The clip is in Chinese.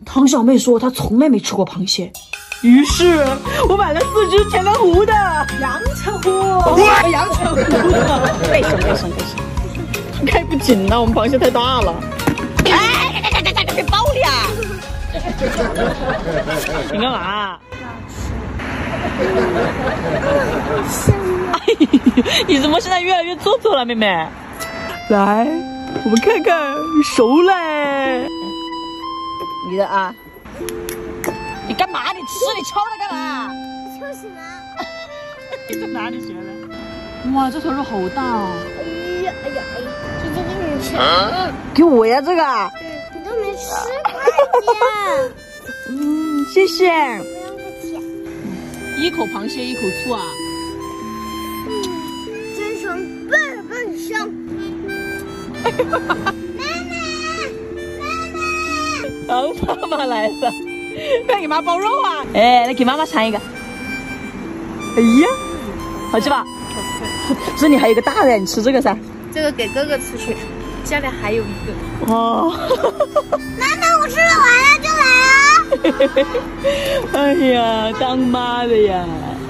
汤小妹说她从来没吃过螃蟹，于是我买了4只田连湖的阳澄湖，阳澄湖的，卫生。开不紧呐，我们螃蟹太大了。哎，别爆了呀！你干嘛？哎，你怎么现在越来越做作了，妹妹？来，我们看看，熟嘞。你的啊？你干嘛？你吃？你敲它干嘛？ 敲什么？ 你在哪里学的？哇，这头肉好大哦！ 哎呀，姐姐给你吃。 给我呀，这个。 你都没吃过呀。 谢谢。 不用客气。 一口螃蟹，一口醋啊。 真香，倍儿香。 妈妈来了，快给妈包肉啊！哎，来给妈妈尝一个。哎呀，好吃吧？这里还有个大的，你吃这个噻。 这个给哥哥吃去，家里还有一个。 哦。 妈妈，我吃了完了就来啊。 哎呀，当妈的呀。